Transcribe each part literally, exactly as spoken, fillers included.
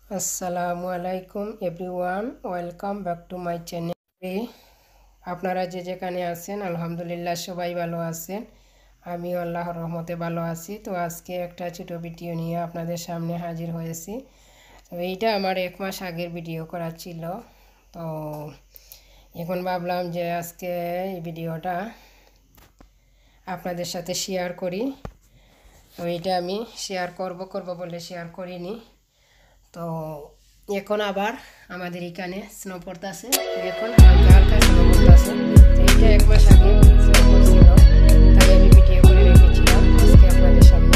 আসসালামু আলাইকুম everyone, welcome back to my channel. আপনারা যে যেখানে আছেন আলহামদুলিল্লাহ সবাই ভালো আছেন, আমিও আল্লাহর রহমতে ভালো আছি। তো আজকে একটা ছোটো ভিডিও নিয়ে আপনাদের সামনে হাজির হয়েছি। তো এইটা আমার এক মাস আগের ভিডিও করা ছিল। তো এখন ভাবলাম যে আজকে এই ভিডিওটা আপনাদের সাথে শেয়ার করি। তো এইটা আমি শেয়ার করব করব বলে শেয়ার করিনি। তো এখন আবার আমাদের এখানে স্নো পড়তেছে, এখন হালকা হালকা স্নো পড়তেছে। তো এইটা এক মাস আগে স্নো পড়ছিল, তাই আমি ভিডিও করে রেখেছিলাম। আজকে আপনাদের সামনে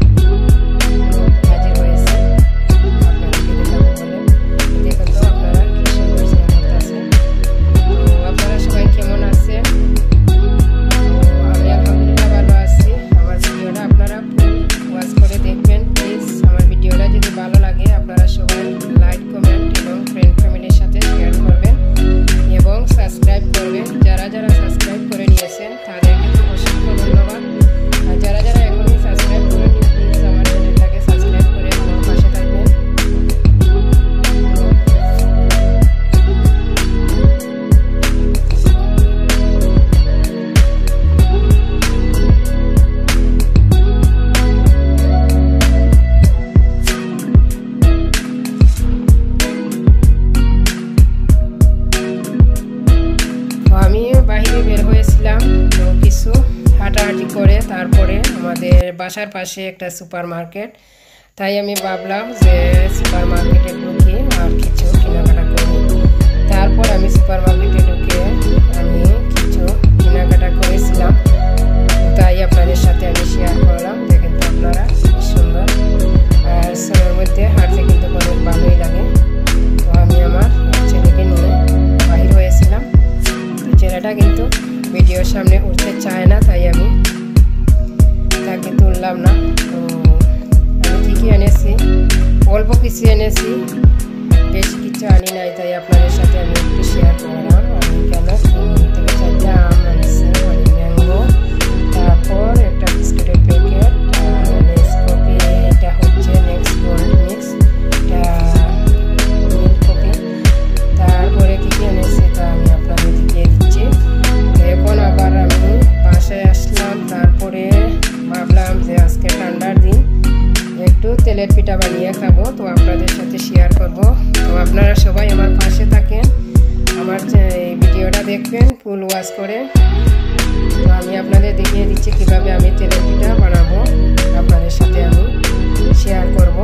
হাজির হয়েছে আপনাদেরকে দেখাবো বলে। দেখুন তো আপনারা কি সুন্দর স্নো পড়তেছে। তো আপনারা সবাই কেমন আছেন? আমি আলহামদুলিল্লাহ ভালো আছি। আমার ভিডিওটা আপনারা ওয়াচ করে দেখবেন প্লিজ। আমার ভিডিওটা যদি ভালো লাগে আপনারা সবাই লাইক, কমেন্ট এবং ফ্রেন্ড ফ্যামিলির সাথে শেয়ার করবেন এবং সাবস্ক্রাইব করবেন। যারা যারা সাবস্ক্রাইব করে নিয়েছেন তাদেরকে তো অসংখ্য ধন্যবাদ। আর যারা যারা এখনই সাবস্ক্রাইব করেনি প্লিজ আমার চ্যানেলটাকে সাবস্ক্রাইব করে আমার পাশে থাকবেন। বাইরে বের হয়েছিলাম, তো কিছু হাঁটাহাঁটি করে তারপরে আমাদের বাসার পাশে একটা সুপার মার্কেট, তাই আমি ভাবলাম যে সুপার মার্কেটে ঢুকি আর কিছু কেনাকাটা করব। তারপর আমি সুপার মার্কেটে ঢুকে আমি কিছু কেনাকাটা করেছিলাম, তাই আপনাদের সাথে আমি শেয়ার করলাম। দেখেন তো আপনারা সুন্দর, আর সোনার মধ্যে হাঁটতে কিন্তু অনেক ভালোই লাগে। তো আমি আমার ছেলেকে নিয়ে বাহির হয়েছিলাম। ছেলেটা কিন্তু ভিডিওর সামনে উঠতে চায় না, তাই আমি তাকে তুললাম না। তো আমি কী কী এনেছি, অল্প কিছু এনেছি, বেশি কিছু আনি নাই, তাই আপনাদের সাথে আমি একটু শেয়ার করলাম। আমি কেন থেকে চারটে আম এনেছি, মানে ম্যাঙ্গো, তারপর একটা বিস্কুটের প্যাকেট, নেক্সট এটা হচ্ছে নেক্সট গোল্ড মিক্স, এটা মিল্ক কফি। তারপরে কী কী এনেছি তা আমি আপনাদের দেখিয়ে দিচ্ছি। এখন আবার আমি বাসায় আসলাম, তারপরে ভাবলাম যে আজকে ঠান্ডার দিন একটু তেলের পিঠা বানিয়ে খাবো, তো আপনাদের সাথে শেয়ার করব। তো আপনারা সবাই আমার পাশে থাকেন, আমার এই ভিডিওটা দেখবেন ফুল ওয়াচ করে। তো আমি আপনাদের দেখিয়ে দিচ্ছি কীভাবে আমি তেলের পিঠা বানাবো, আপনাদের সাথে আমি শেয়ার করব।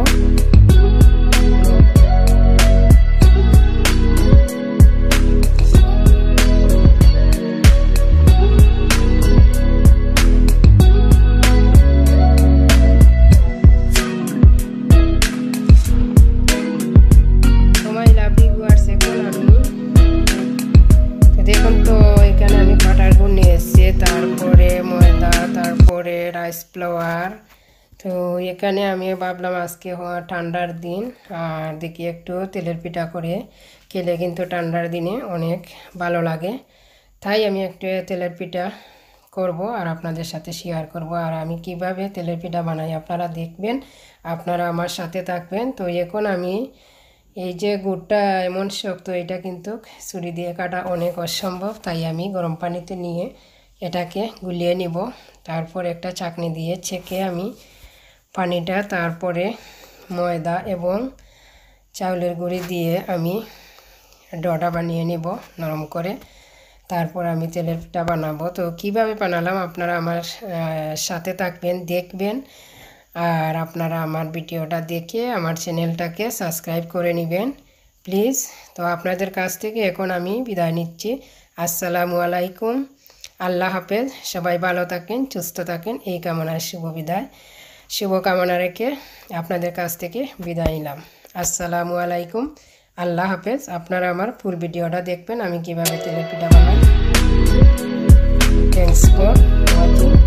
দেখুন তো এখানে আমি পাটার গুড় নিয়ে এসেছি, তারপরে ময়দা, তারপরে রাইস ফ্লাওয়ার। তো এখানে আমি ভাবলাম আজকে হওয়া ঠান্ডার দিন, আর দেখি একটু তেলের পিঠা করে খেলে কিন্তু ঠান্ডার দিনে অনেক ভালো লাগে, তাই আমি একটু তেলের পিঠা করব আর আপনাদের সাথে শেয়ার করব। আর আমি কিভাবে তেলের পিঠা বানাই আপনারা দেখবেন, আপনারা আমার সাথে থাকবেন। তো এখন আমি এই যে গুড়টা এমন শক্ত, এটা কিন্তু ছুরি দিয়ে কাটা অনেক অসম্ভব, তাই আমি গরম পানিতে নিয়ে এটাকে গুলিয়ে নিব। তারপর একটা চাকনি দিয়ে ছেঁকে আমি পানিটা, তারপরে ময়দা এবং চাউলের গুঁড়ি দিয়ে আমি ডোটা বানিয়ে নিব নরম করে। তারপর আমি তেলের পিঠা বানাবো। তো কিভাবে বানালাম আপনারা আমার সাথে থাকবেন, দেখবেন, আর আপনারা আমার ভিডিওটা দেখে আমার চ্যানেলটাকে সাবস্ক্রাইব করে নেবেন প্লিজ। তো আপনাদের কাছ থেকে এখন আমি বিদায় নিচ্ছি। আসসালামু আলাইকুম, আল্লাহ হাফেজ। সবাই ভালো থাকেন, সুস্থ থাকেন, এই কামনায় শুভ বিদায়, শুভ কামনা রেখে আপনাদের কাছ থেকে বিদায় নিলাম। আসসালামু আলাইকুম, আল্লাহ হাফেজ। আপনারা আমার ফুল ভিডিওটা দেখবেন আমি কীভাবে তেলের পিঠা বানাই। Thanks for watching.